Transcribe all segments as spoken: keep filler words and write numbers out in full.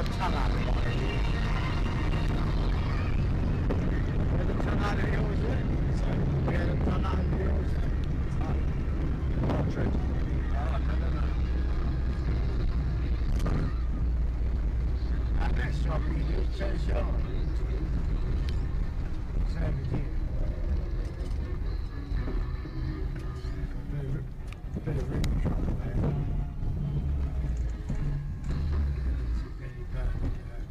a ton out of it. We had a ton out of the hills, yeah? So, we had a ton out of the hills. Not true. Oh, no, no, no. And next time we do ten shots. Same as you. A bit of rim trouble there. Any better than that.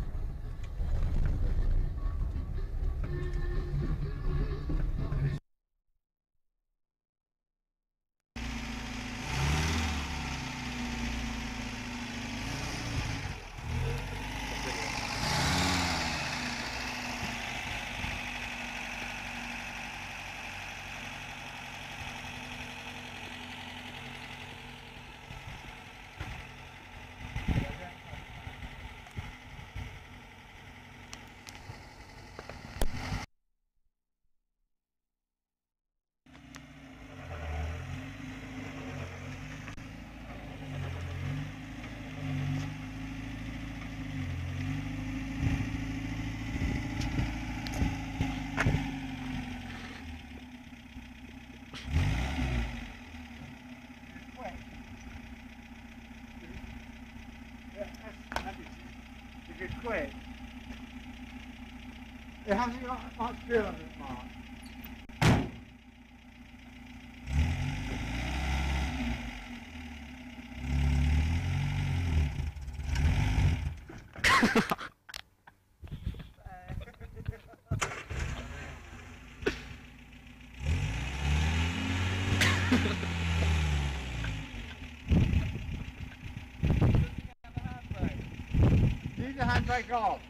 Quick. It hasn't got much feel on it, Mark. Leave the handbrake off.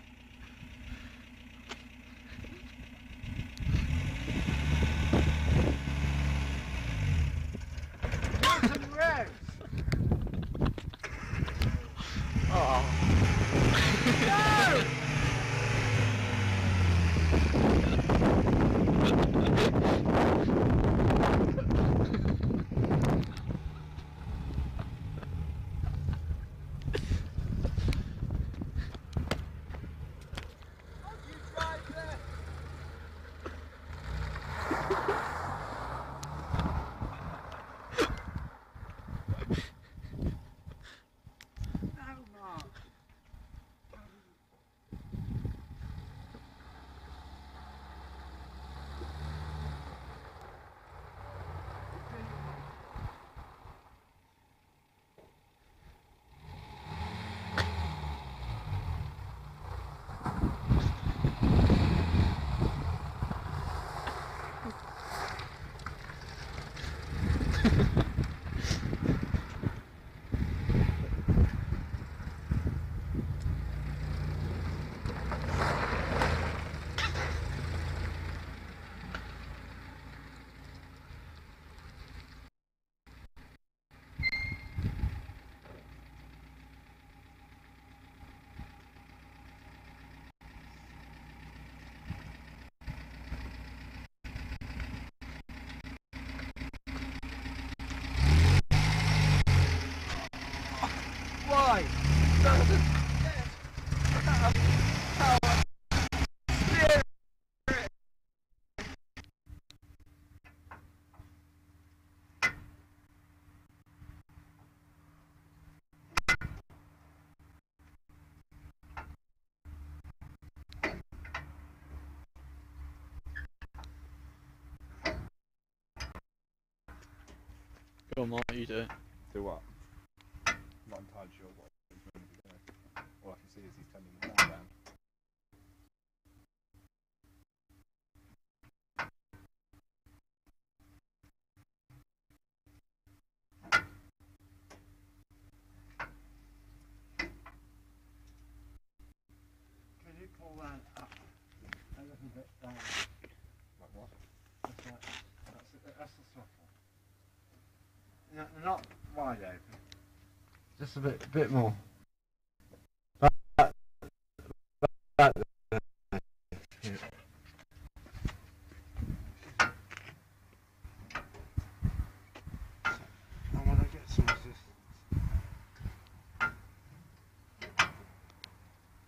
Put some revs. Oh. No! Why? Go on, Mark, you do it. Do what? I'm not entirely sure what he's going to be doing. All I can see is he's turning the fan down. Can you pull that up a little bit down? Like what? That's, like, that's, the- that's the soft one. No, not wide open. Just a bit, bit more. That, that, that, yeah. I want to get some resistance.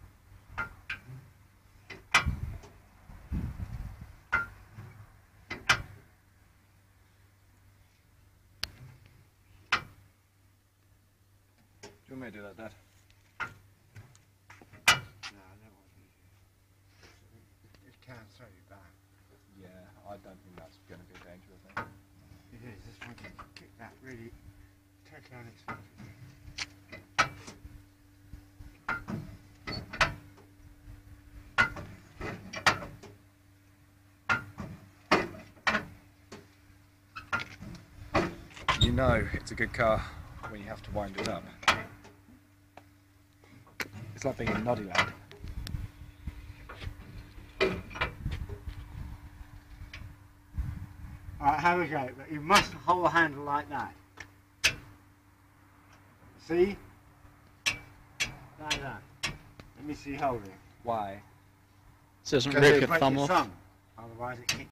you want me to do that, Dad? No, I don't want you to. It can throw you back. Yeah, I don't think that's going to be a danger, I think. It is. This one can kick that really totally unexpected. You know it's a good car when you have to wind it up. It's like being in Noddyland. Alright, have a go, but you must hold the handle like that. See? Like that. Let me see you hold it. Why? So it doesn't Because rip it your break thumb your off. thumb. Otherwise it kicks.